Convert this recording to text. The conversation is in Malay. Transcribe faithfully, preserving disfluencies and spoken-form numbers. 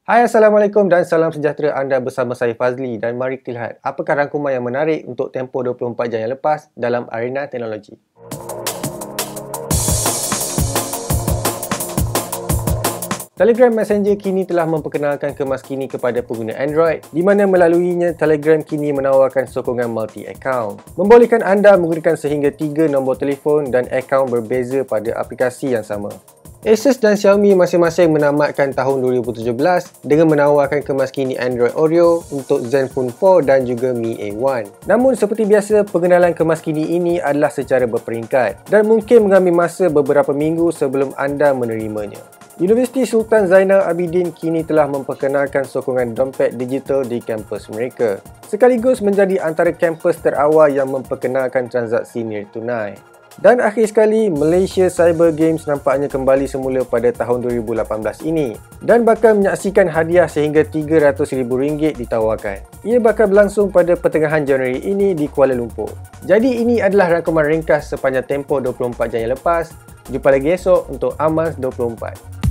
Hai, Assalamualaikum dan salam sejahtera. Anda bersama saya Fazli dan mari kita lihat apakah rangkuman yang menarik untuk tempoh dua puluh empat jam yang lepas dalam arena teknologi. Telegram Messenger kini telah memperkenalkan kemas kini kepada pengguna Android, di mana melaluinya Telegram kini menawarkan sokongan multi-account, membolehkan anda menggunakan sehingga tiga nombor telefon dan akaun berbeza pada aplikasi yang sama. Asus dan Xiaomi masing-masing menamatkan tahun dua ribu tujuh belas dengan menawarkan kemas kini Android Oreo untuk Zenfone empat dan juga Mi A satu. Namun seperti biasa, pengenalan kemas kini ini adalah secara berperingkat dan mungkin mengambil masa beberapa minggu sebelum anda menerimanya. Universiti Sultan Zainal Abidin kini telah memperkenalkan sokongan dompet digital di kampus mereka, sekaligus menjadi antara kampus terawal yang memperkenalkan transaksi nilai tunai. Dan akhir sekali, Malaysia Cyber Games nampaknya kembali semula pada tahun dua ribu lapan belas ini dan bakal menyaksikan hadiah sehingga tiga ratus ribu ringgit ditawarkan. Ia bakal berlangsung pada pertengahan Januari ini di Kuala Lumpur. Jadi ini adalah rangkuman ringkas sepanjang tempoh dua puluh empat jam yang lepas. Jumpa lagi esok untuk Amaz dua puluh empat.